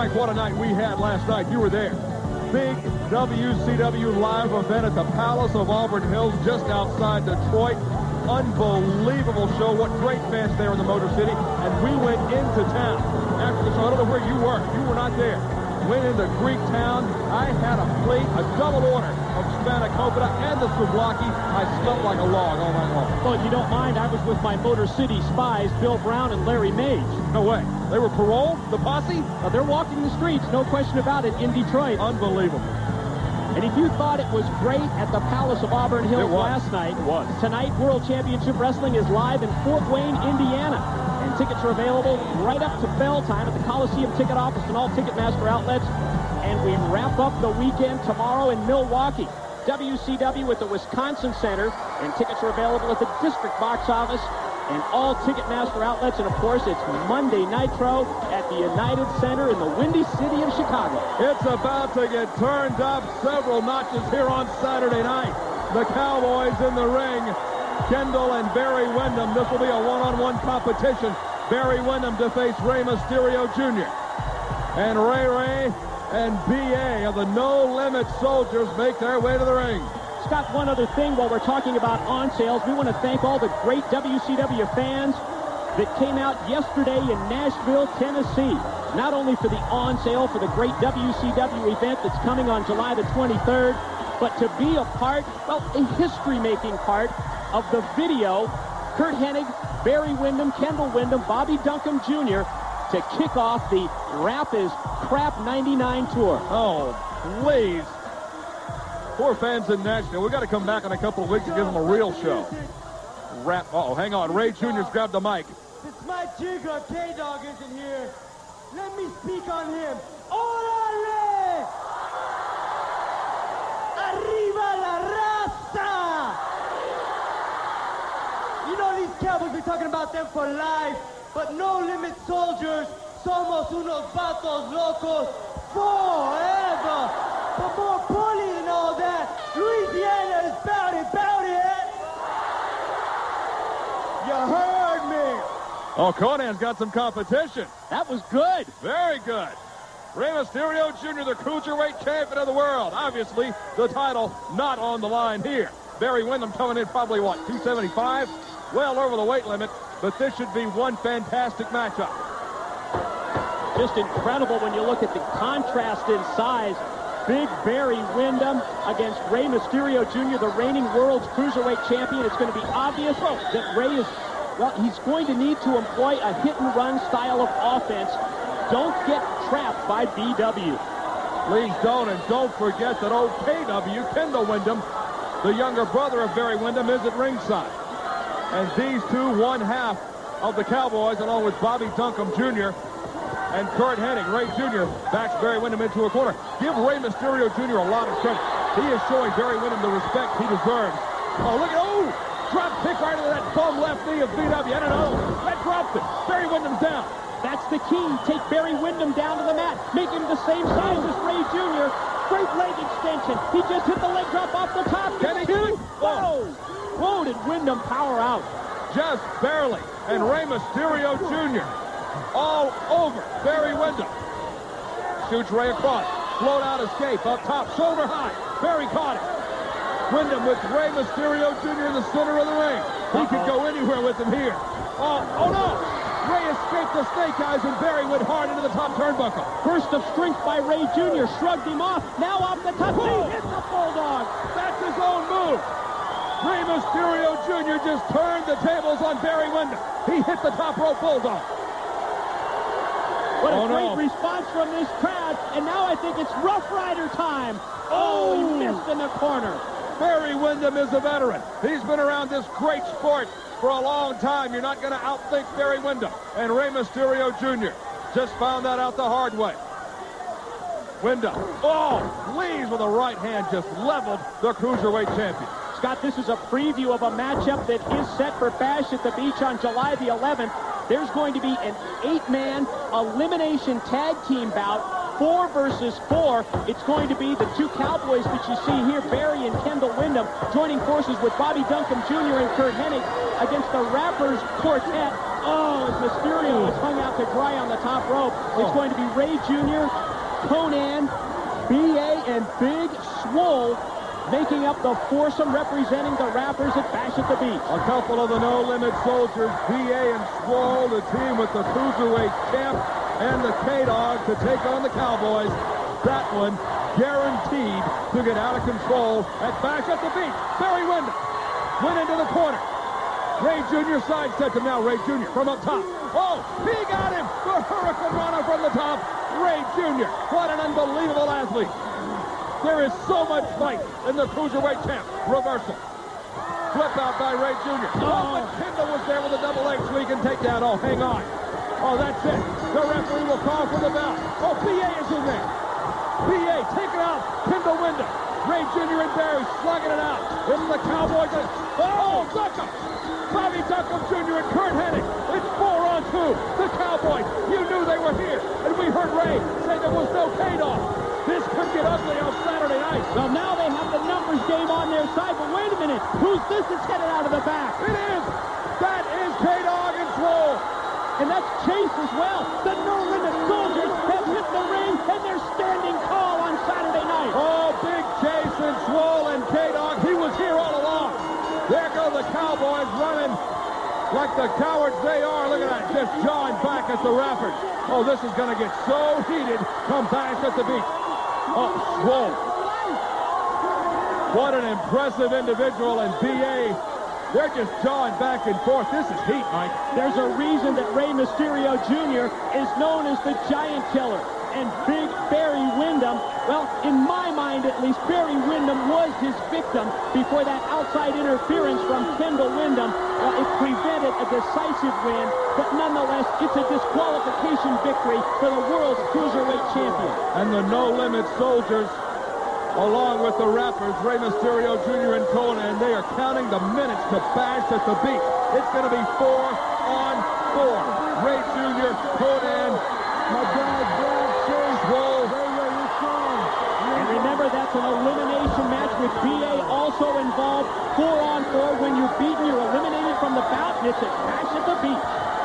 Rick, what a night we had last night. You were there. Big WCW live event at the Palace of Auburn Hills just outside Detroit. Unbelievable show. What great fans there in the Motor City. And we went into town after the show. I don't know where you were. You were not there. Went into Greek town. I had a plate, a double order of spanakopita and the souvlaki. I smelled like a log all night long. Well, if you don't mind, I was with my Motor City spies, Bill Brown and Larry Mage. No way. They were paroled? The posse? They're walking the streets, no question about it, in Detroit. Unbelievable. And if you thought it was great at the Palace of Auburn Hills last night, tonight World Championship Wrestling is live in Fort Wayne, Indiana. And tickets are available right up to bell time at the Coliseum ticket office and all Ticketmaster outlets. And we wrap up the weekend tomorrow in Milwaukee. WCW at the Wisconsin Center. And tickets are available at the District Box Office and all Ticketmaster outlets. And, of course, it's Monday Nitro at the United Center in the Windy City of Chicago. It's about to get turned up several notches here on Saturday night. The Cowboys in the ring. Kendall and Barry Windham. This will be a one-on-one competition. Barry Windham to face Rey Mysterio Jr. And Ray and B.A. of the No Limit Soldiers make their way to the ring. Scott, one other thing while we're talking about on sales, we want to thank all the great WCW fans that came out yesterday in Nashville, Tennessee. Not only for the on sale for the great WCW event that's coming on July the 23rd, but to be a part, well, a history-making part of the video, Curt Hennig, Barry Windham, Kendall Windham, Bobby Duncombe Jr. to kick off the Rap is Crap 99 tour. Oh, please. Poor fans in Nashville. We've got to come back in a couple of weeks and give them a real show. Rap. Uh-oh, hang on. Ray Jr.'s grabbed the mic. Since my Jigger K-Dog isn't here, let me speak on him. Orale! Arriba la raza! You know these Cowboys, we're talking about them for life, but No Limit Soldiers, somos unos vatos locos forever. But more importantly than all that, Louisiana is bout it. You heard me. Oh, Conan's got some competition. That was good. Very good. Rey Mysterio Jr., the Cruiserweight Champion of the world. Obviously, the title not on the line here. Barry Windham coming in probably, 275? Well over the weight limit, but this should be one fantastic matchup. Just incredible when you look at the contrast in size. Big Barry Windham against Rey Mysterio Jr., the reigning world's Cruiserweight Champion. It's going to be obvious that Rey is, well, he's going to need to employ a hit-and-run style of offense. Don't get trapped by BW. Please don't, and don't forget that old KW, Kendall Windham, the younger brother of Barry Windham, is at ringside. And these two, one half of the Cowboys, along with Bobby Duncombe Jr., and Curt Hennig. Ray Jr. backs Barry Windham into a corner. Give Rey Mysterio Jr. a lot of credit. He is showing Barry Windham the respect he deserves. Oh, look at, drop kick right into that bum left knee of BW. I don't know. That dropped it. Barry Windham's down. That's the key. Take Barry Windham down to the mat. Make him the same size as Ray Jr. Great leg extension. He just hit the leg drop off the top. Can he do it? Whoa, did Windham power out. Just barely. And Rey Mysterio Jr. all over Barry Windham. Shoots Ray across. Float out escape up top. Shoulder high. Barry caught it. Windham with Rey Mysterio Jr. in the center of the ring. He could go anywhere with him here. Oh no! Ray escaped the snake eyes and Barry went hard into the top turnbuckle. Burst of strength by Ray Jr. Shrugged him off. Now off the top. He hits the Bulldog. That's his own move. Rey Mysterio Jr. just turned the tables on Barry Windham. He hit the top rope Bulldog. What a great response from this crowd. And now I think it's Rough Rider time. Oh, he missed in the corner. Barry Windham is a veteran. He's been around this great sport for a long time. You're not going to outthink Barry Windham. And Rey Mysterio Jr. just found that out the hard way. Windham, please, with a right hand, just leveled the Cruiserweight Champion. Scott, this is a preview of a matchup that is set for Bash at the Beach on July the 11th. There's going to be an 8-man elimination tag team bout. 4 versus 4. It's going to be the two Cowboys that you see here, Barry and Kendall Windham, joining forces with Bobby Duncombe Jr. and Curt Hennig against the Rappers Quartet Oh, as Mysterio is hung out to dry on the top rope. It's going to be Ray Jr., Conan, B.A., and Big Swole making up the foursome representing the Rappers at Bash at the Beach. A couple of the No Limit Soldiers, B.A. and Swole, the team with the Cruiserweight champ and the K-Dog to take on the Cowboys. That one guaranteed to get out of control at Bash at the Beach. Barry Windham went into the corner. Ray Jr. sidestepped him now. Ray Jr. from up top. Oh, he got him. The Hurricane Runner from the top. Ray Jr. What an unbelievable athlete. There is so much fight in the Cruiserweight champ. Reversal. Flip out by Ray Jr. Oh, but Kendall was there with a double leg sweep and takedown. Oh, hang on. Oh, that's it. The referee will call for the bell. Oh, B.A. is in there. B.A. taking out Kendall Windham. Ray Jr. and Barry slugging it out. It's the Cowboys. Oh, Duckham. Bobby Duckham Jr. and Kurt Hennig. It's 4-on-2. The Cowboys. You knew they were here. And we heard Ray say there was no K-Dog. This could get ugly on Saturday night. Well, now they have the numbers game on their side, but wait a minute. Who's this that's headed out of the back? It is. That is K-Dog and Swole. And that's Chase as well. The No Limit Soldiers have hit the ring, and they're standing tall on Saturday night. Oh, big Chase and Swole and K-Dog. He was here all along. There go the Cowboys running like the cowards they are. Look at that, just jawing back at the Rappers. Oh, this is going to get so heated come Bash at the Beach. Oh, Swole. What an impressive individual, and B.A., they're just jawing back and forth. This is heat, Mike. There's a reason that Rey Mysterio Jr. is known as the Giant Killer. And Big Barry Windham, well, in my mind at least, Barry Windham was his victim before that outside interference from Kendall Windham. Well, it prevented a decisive win, but nonetheless, it's a disqualification victory for the world's Cruiserweight champion. And the No Limit Soldiers, along with the Rappers, Rey Mysterio Jr. and Conan, they are counting the minutes to Bash at the Beach. It's going to be 4-on-4. Ray Jr., Conan, my dad, Chase, Swole. And remember, that's an elimination match with B.A. also involved. 4-on-4. When you're beaten, you're eliminated from the bout, and it's a Bash at the Beach.